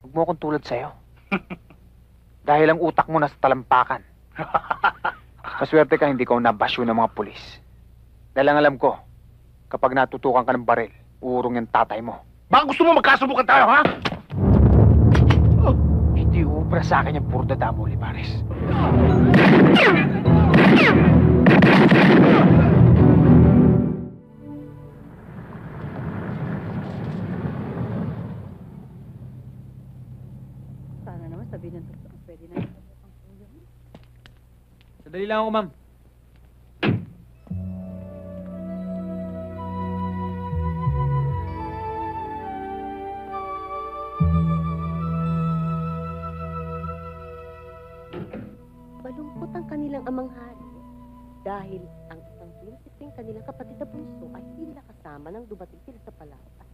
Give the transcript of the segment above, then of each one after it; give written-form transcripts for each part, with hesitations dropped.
Huwag mo akong tulad sa'yo. Dahil ang utak mo nasa talampakan. Maswerte ka hindi ka nabasyo ng mga pulis. Dahil ang alam ko, kapag natutukan ka ng baril, uurong yung tatay mo. Baka gusto mo magkasubukan tayo, ha? Hindi ubra sa akin yung puro dada mo, Olivares. Sana naman sabihin ng doktor, pwede na yung ang kuya mo. Sadali lang ako, ma'am. Malungkot ang kanilang amang hari dahil ang isang prinsipeng kanilang kapatid na bunso ay hindi nila kasama nang dumating sila sa Palawan.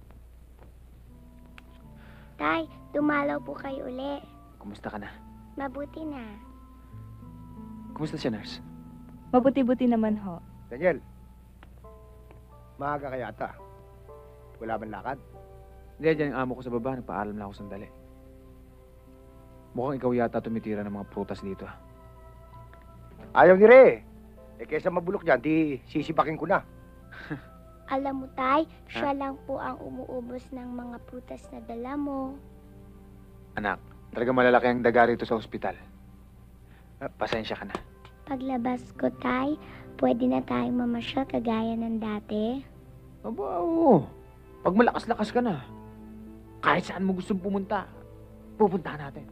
Tay, dumalaw po kayo uli. Kumusta ka na? Mabuti na. Kumusta si nurse? Mabuti-buti naman ho. Daniel, maaga ka yata. Wala bang lakad? Hindi, dyan yung amo ko sa baba. Nagpaalam lang ako sandali. Mukhang ikaw yata tumitira ng mga prutas dito. Ayaw ni Re. Kesa mabulok dyan, di sisipakin ko na. Alam mo, Tay, siya lang po ang umuubos ng mga prutas na dala mo. Anak, talaga malalaki ang daga rito sa ospital. Pasensya ka na. Paglabas ko, Tay, pwede na tayong mamasyal kagaya ng dati. Aba, oo. Pag malakas-lakas ka na, kahit saan mo gustong pumunta, pupuntahan natin.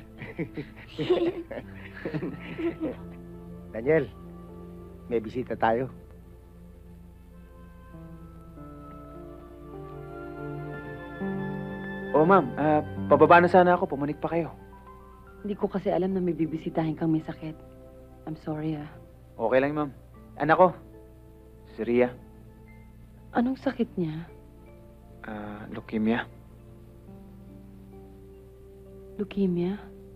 Daniel, may bisita tayo. Oo, ma'am. Pababa na sana ako. Pumanik pa kayo. Hindi ko kasi alam na may bibisitahin kang may sakit. I'm sorry, ah. Okay lang, ma'am. Anak ko, si Ria. Anong sakit niya? Leukemia. Leukemia?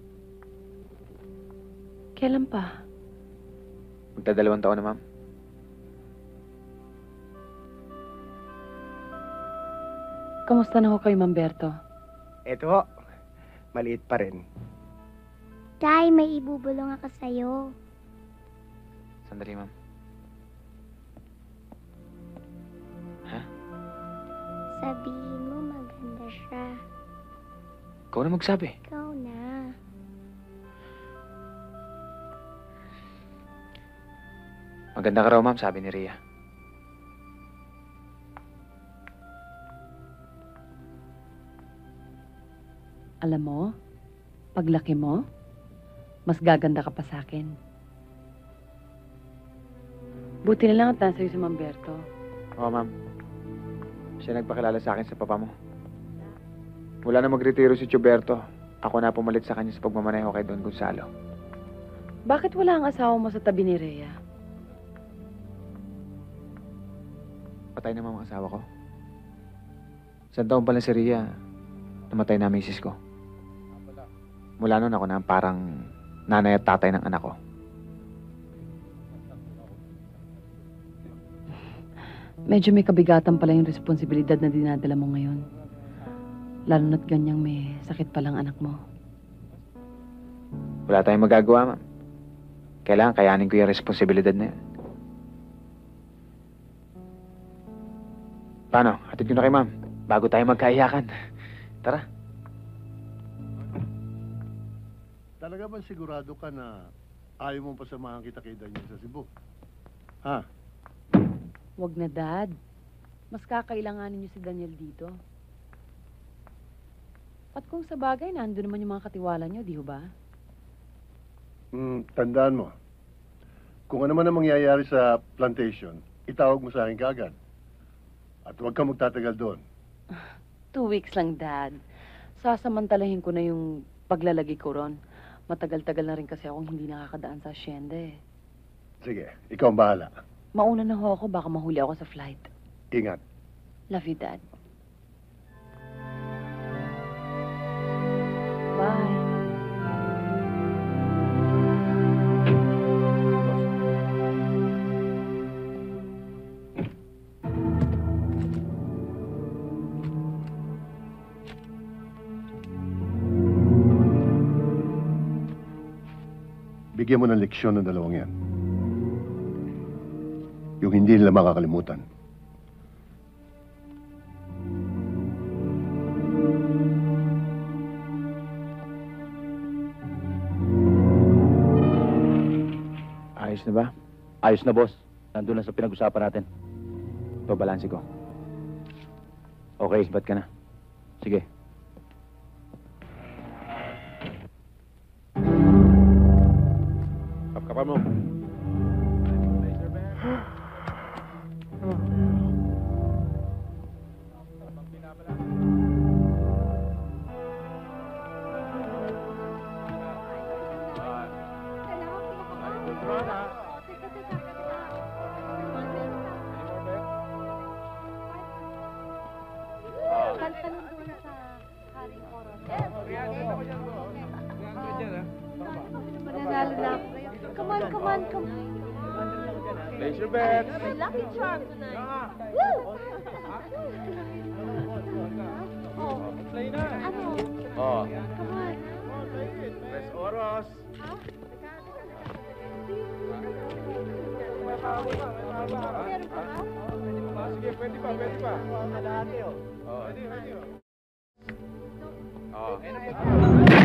Kailan pa? Magdadalawang taon na, ma'am. Kamusta na ho kayo, Mamberto? Eto ho, maliit pa rin. Tay, may ibubulong ako sa'yo. Sandali, ma'am. Sabihin mo maganda siya. Ikaw na magsabi. Ikaw na. Maganda ka raw, ma'am, sabi ni Ria. Alam mo, paglaki mo, mas gaganda ka pa sa akin. Buti na lang at nasa iyo si Mamberto. Oo, ma'am. Siya nagpakilala sa akin sa papa mo. Wala na magretiro si Chuberto. Ako na pumalit sa kanya sa pagmamaneho kay Don Gonzalo. Bakit wala ang asawa mo sa tabi ni Rhea? Patay na ang asawa ko. Isang taon pala si Ria, namatay na ang misis ko. Mula noon ako na parang nanay at tatay ng anak ko. Medyo may kabigatan pala yung responsibilidad na dinadala mo ngayon. Lalo na't ganyang may sakit palang anak mo. Wala tayong magagawa, ma'am. Kailangan kayanin ko yung responsibilidad na yun. Paano? Hatid ko na kay ma'am. Bago tayo magkaiyakan. Tara. Talaga ba sigurado ka na ayaw mong pasamahan kita kay Daniel sa Cebu? Ha? Wag na, Dad. Mas kakailanganin niyo si Daniel dito. At kung sa bagay, nandun naman yung mga katiwala niyo, di ho ba? Tandaan mo, kung ano man ang mangyayari sa plantation, itawag mo sa akin kaagad. At huwag kang magtatagal doon. 2 weeks lang, Dad. Sasamantalahin ko na yung paglalagay ko ron. Matagal-tagal na rin kasi akong hindi nakakadaan sa asyenda eh. Sige, ikaw ang bahala. Mauna na ho ako, baka mahuli ako sa flight. Ingat. Love you, Dad. Bye. bigyan mo ng leksyon ng dalawang yan. Yung hindi nila makakalimutan. Ayos na ba? Ayos na, boss. Nandun na sa pinag-usapan natin. Ito, balanse ko. Okay. Ba't ka na? Sige. Kapkapan mo. Kanta nun doon sa Haring Oros. Mananalo na ako ngayon. Come on, come on, come on. Place your bet. My lucky charm tonight. Woo! Oh, Play na. ano? Oh. Come on. Press oros. Meron pa ba? Sige, pwede pa, pwede pa. Kalahati, oh. Oh, ready, ready, oh. Oh.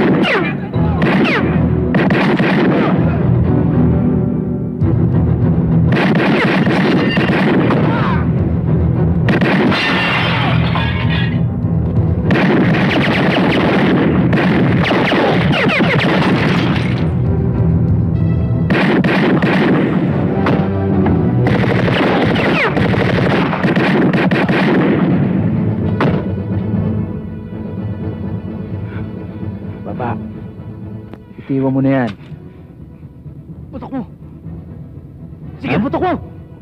Baba. Itiwan mo na yan. Putok mo! Sige, putok mo!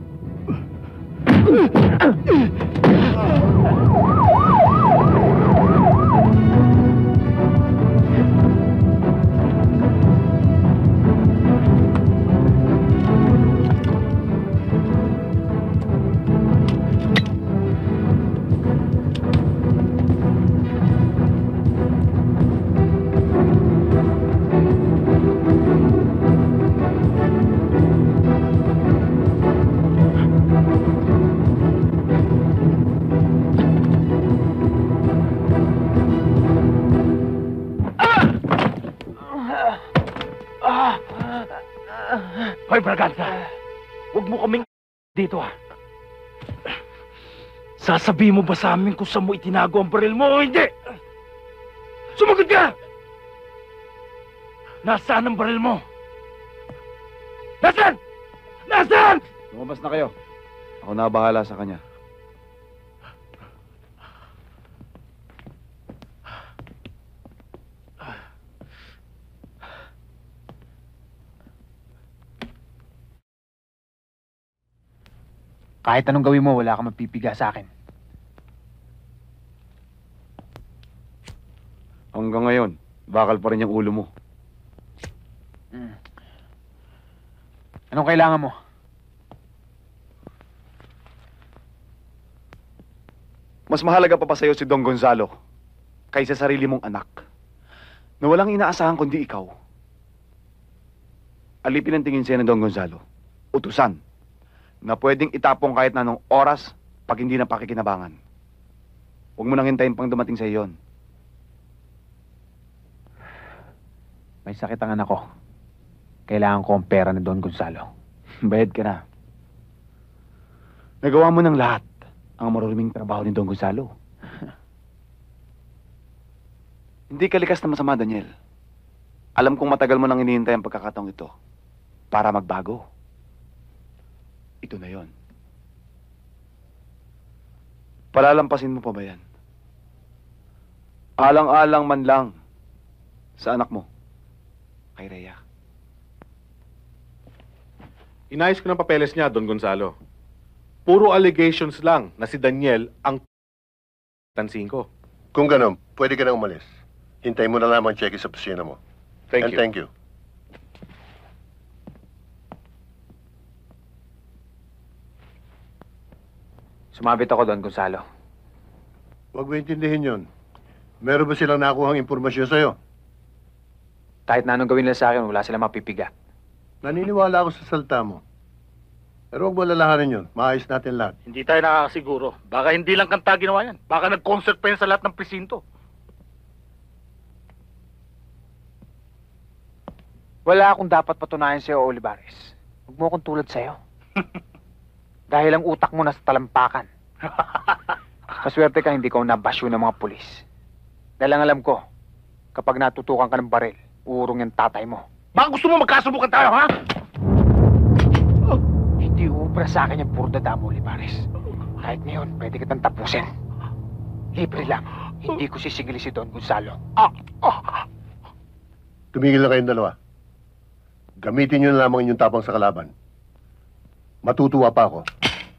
Hoy, Braganza! Huwag mo kaming dito, ha? Sasabihin mo ba sa amin kung saan mo itinago ang baril mo o hindi? Sumagot ka! Nasaan ang baril mo? Nasaan? Nasaan? Lumabas na kayo. Ako na bahala sa kanya. Kahit anong gawin mo, wala kang mapipiga sa akin. Hanggang ngayon, bakal pa rin yung ulo mo. Anong kailangan mo? Mas mahalaga pa ba sa'yo si Don Gonzalo kaysa sarili mong anak na walang inaasahan kundi ikaw? Alipin ang tingin sa'yo ng Don Gonzalo. Utusan na pwedeng itapong kahit na anong oras pag hindi na pakikinabangan. Huwag mo nang hintayin pang dumating sa iyon. May sakit ang anak ko. Kailangan ko ang pera ni Don Gonzalo. Bayad ka na. Nagawa mo ng lahat ang maruruming trabaho ni Don Gonzalo. Hindi ka likas na masama, Daniel. Alam kong matagal mo nang hinihintay ang pagkakataong ito para magbago. Ito na yon. Palalampasin mo pa ba yan? Alang-alang man lang sa anak mo, kay Rhea. Inayos ko ng papeles niya, Don Gonzalo. Puro allegations lang na si Daniel ang tansin ko. Kung gano'n, pwede ka na umalis. Hintayin mo na lamang check sa opisina mo. Thank And you. thank you. Sumabit ako, Don Gonzalo. Huwag mo intindihin yun. Meron ba silang nakuhang impormasyon sa'yo? Kahit na anong gawin nila sa akin, wala silang mapipiga. Naniniwala ako sa salta mo. Pero huwag mo lalahanin yun. Maayos natin lahat. Hindi tayo nakakasiguro. Baka hindi lang kanta ginawa yan. Baka nag-concert pa yan sa lahat ng presinto. Wala akong dapat patunayan sa'yo, Olivares. Huwag mo akong tulad sa'yo. Dahil ang utak mo nasa talampakan. Maswerte ka hindi ka nabasyo ng mga pulis. Dahil ang alam ko, kapag natutukan ka ng baril, uurong yung tatay mo. Baka gusto mo magkasubukan tayo, ha? Hindi ubra sa akin yung puro dadamo, Olivares. Kahit ngayon, pwede kitang tapusin. Libre lang. Hindi ko sisingili si Don Gonzalo. Tumigil na kayong dalawa. Gamitin nyo na lamang inyong tapang sa kalaban. Matutuwa pa ako.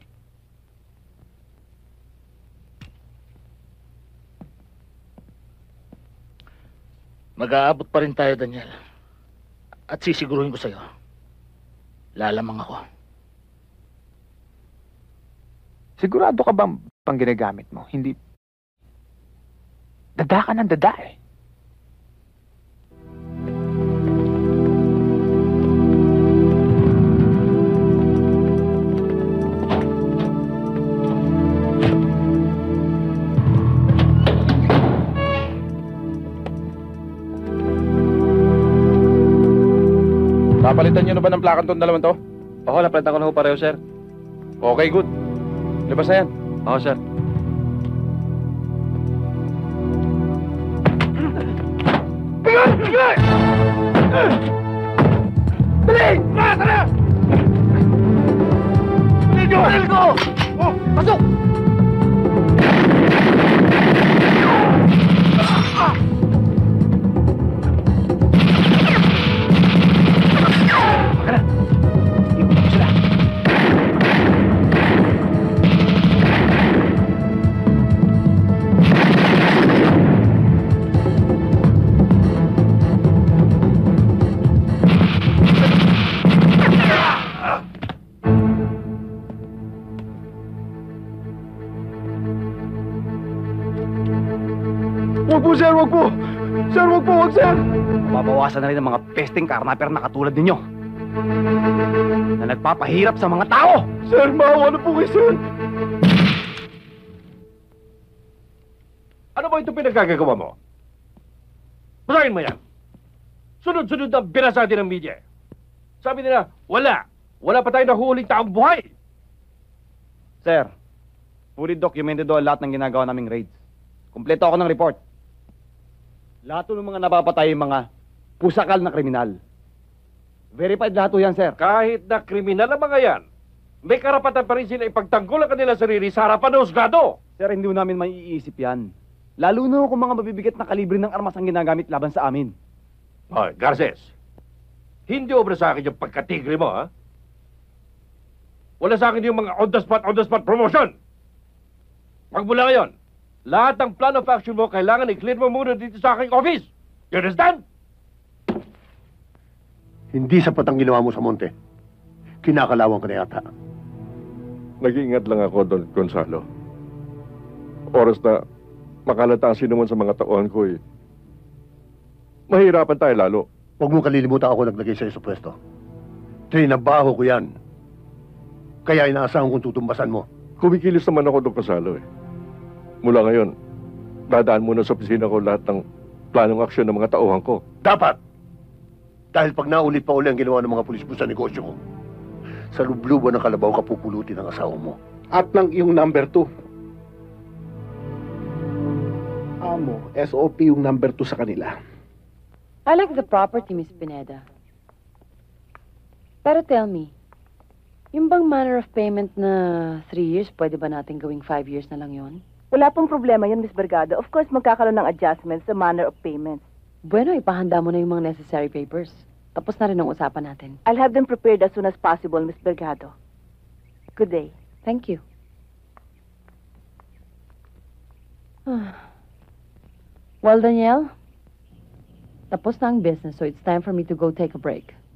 Mag-aabot pa rin tayo, Daniel. At sisiguruhin ko sa'yo. Lalamang ako. Sigurado ka bang pang ginagamit mo? Hindi. Dada ka ng dada eh. Papalitan nyo na ba ng plakan tong dalawang to? Oo, napalitan ko na ho pareho, sir. Okay, good. Labas na yan. Oo, sir. Bigay! Bigay! Dali! Tara! Tara! Dali ko! Oh, pasok! Wag po, sir! Wag po! Sir, wag po! Wag, sir! Mababawasan na rin ang mga pesting karnaper na katulad ninyo. Na nagpapahirap sa mga tao! Sir, maawa na po kayo, sir! Ano ba ito pinagkagagawa mo? Basahin mo yan! Sunod-sunod ang binasa din ng media. Sabi nila, wala! Wala pa tayo nahuhuling taong buhay! Sir, fully documented do lahat ng ginagawa naming raids. Kompleto ako ng report. Lahat ng mga napapatay yung mga pusakal na kriminal. Verified lahat yan, sir. Kahit na kriminal ang mga yan, may karapatan pa rin sila ipagtanggol ang kanilang sarili sa harapan ng husgado. Sir, hindi namin maiisip yan. Lalo na kung mga mabibigat na kalibre ng armas ang ginagamit laban sa amin. Hoy, Garces, hindi obra sa akin yung pagkatigre mo, ha? Wala sa akin yung mga on-the-spot promotion. Magmula ngayon, lahat ng plan of action mo, kailangan i-clear mo muna dito sa aking office. You understand? Hindi sapat ang ginawa mo sa monte. Kinakalawang ka na yata. Nag-iingat lang ako, Don Gonzalo. Oras na makalata ang sinuman sa mga tauhan ko, eh. Mahirapan tayo lalo. Huwag mong kalilimutan ako naglagay sa'yo sa pwesto. Trinabaho ko yan. Kaya inaasahan kong tutumbasan mo. Kumikilos naman ako, Don Gonzalo, eh. Mula ngayon, dadaan muna sa opisina ko lahat ng planong aksyon ng mga tauhan ko. Dapat! Dahil pag naulit pa uli ang ginawa ng mga pulis mo sa negosyo ko, sa lubluban ng kalabaw ka pupulutin ang asawa mo. At ng iyong number 2. Amo, SOP yung number 2 sa kanila. I like the property, Miss Pineda. Pero tell me, yung bang manner of payment na 3 years, pwede ba natin gawing 5 years na lang yon? Wala pong problema yan, Miss Bergado. Of course, magkakaroon ng adjustments sa manner of payment. Bueno, ipahanda mo na yung mga necessary papers. Tapos na rin ang usapan natin. I'll have them prepared as soon as possible, Miss Bergado. Good day. Thank you. Well, Danielle, tapos na ang business, so it's time for me to go take a break.